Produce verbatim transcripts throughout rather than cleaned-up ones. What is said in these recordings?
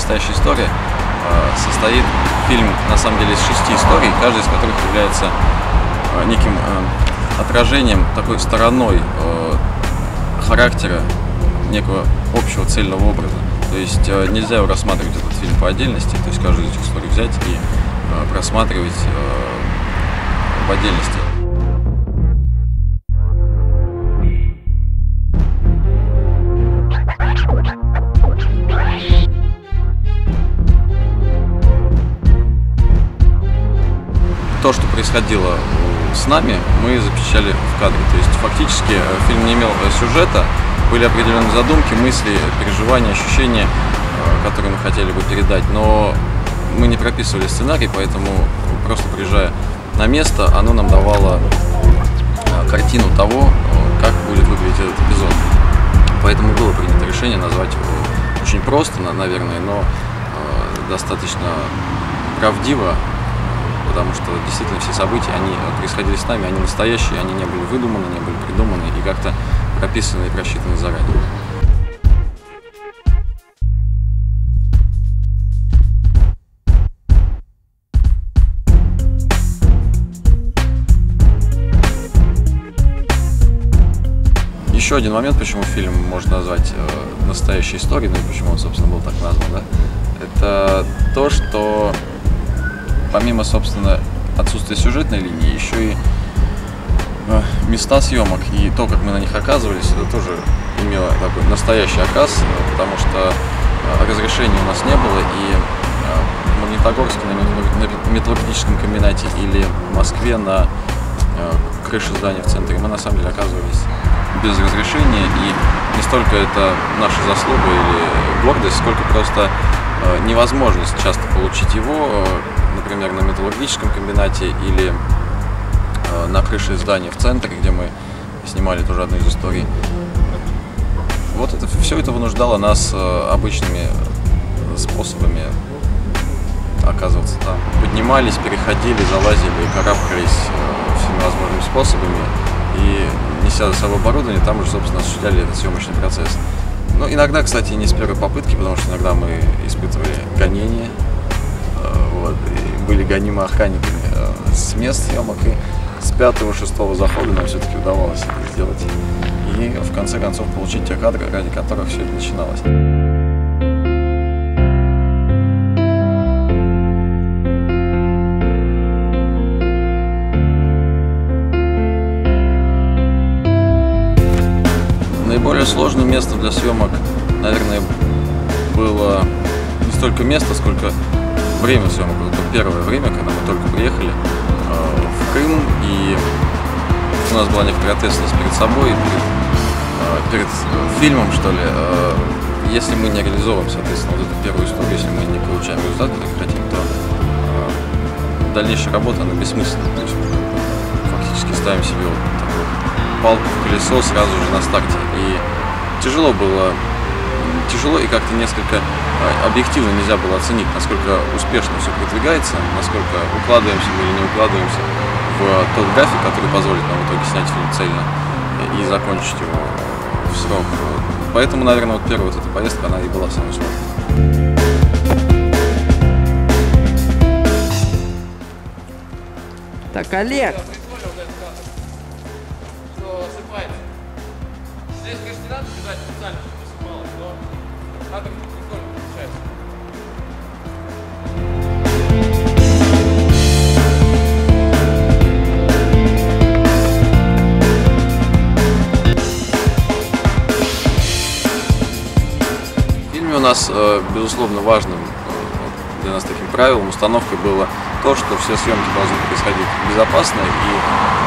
«Настоящая история» состоит фильм, на самом деле, из шести историй, каждая из которых является неким отражением, такой стороной характера некого общего цельного образа. То есть нельзя его рассматривать этот фильм по отдельности, то есть каждую из этих историй взять и просматривать в отдельности. То, что происходило с нами, мы запечатлели в кадре. То есть фактически фильм не имел сюжета, были определенные задумки, мысли, переживания, ощущения, которые мы хотели бы передать, но мы не прописывали сценарий, поэтому просто приезжая на место, оно нам давало картину того, как будет выглядеть этот эпизод. Поэтому было принято решение назвать его очень просто, наверное, но достаточно правдиво, потому что действительно все события, они происходили с нами, они настоящие, они не были выдуманы, не были придуманы и как-то прописаны и просчитаны заранее. Еще один момент, почему фильм можно назвать э, «Настоящей историей», ну и почему он, собственно, был так назван, да, это то, что помимо, собственно, отсутствия сюжетной линии, еще и э, места съемок и то, как мы на них оказывались, это тоже имело такой настоящий оказ, потому что э, разрешения у нас не было, и э, в Магнитогорске на металлургическом комбинате или в Москве на э, крыше здания в центре мы на самом деле оказывались без разрешения, и не столько это наша заслуга или гордость, сколько просто э, невозможность часто получить его, э, например, на металлургическом комбинате или э, на крыше здания в центре, где мы снимали тоже одну из историй. Вот это, все это вынуждало нас э, обычными способами оказываться там. Поднимались, переходили, залазили, карабкались э, всеми возможными способами и, неся за собой оборудование, там уже, собственно, осуществляли этот съемочный процесс. Но иногда, кстати, не с первой попытки, потому что иногда мы испытывали гонения, вот, и были гонимы охранниками с мест съемок, и с пятого-шестого захода нам все-таки удавалось это сделать. И в конце концов получить те кадры, ради которых все это начиналось. Наиболее сложным местом для съемок, наверное, было не столько место, сколько время съемок. Это первое время, когда мы только приехали э, в Крым, и у нас была некоторая ответственность перед собой, перед, э, перед фильмом, что ли. Э, если мы не реализовываем, соответственно, вот эту первую историю, если мы не получаем результат, который хотим, то э, дальнейшая работа, она бессмысленна. То есть мы фактически ставим себе вот такую палку в колесо сразу же на старте. И тяжело было, тяжело и как-то несколько объективно нельзя было оценить, насколько успешно все продвигается, насколько укладываемся мы или не укладываемся в тот график, который позволит нам в итоге снять фильм цельно и закончить его в срок. Поэтому, наверное, вот первая вот эта поездка, она и была самой сложной. Так, Олег! Здесь, конечно, не надо бежать специально, чтобы посыпалось, но кадр прикольно получается. В фильме у нас, безусловно, важным для нас таким правилом, установкой было то, что все съемки должны происходить безопасно, и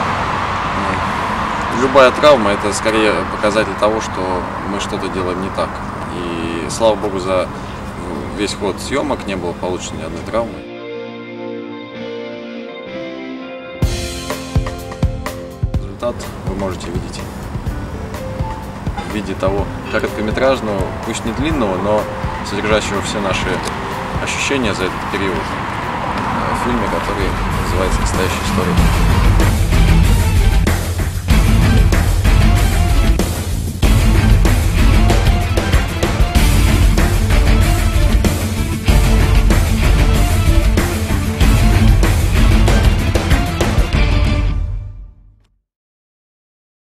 любая травма — это скорее показатель того, что мы что-то делаем не так. И слава богу, за весь ход съемок не было получено ни одной травмы. Результат вы можете видеть в виде того короткометражного, пусть не длинного, но содержащего все наши ощущения за этот период в фильме, который называется «Настоящая история».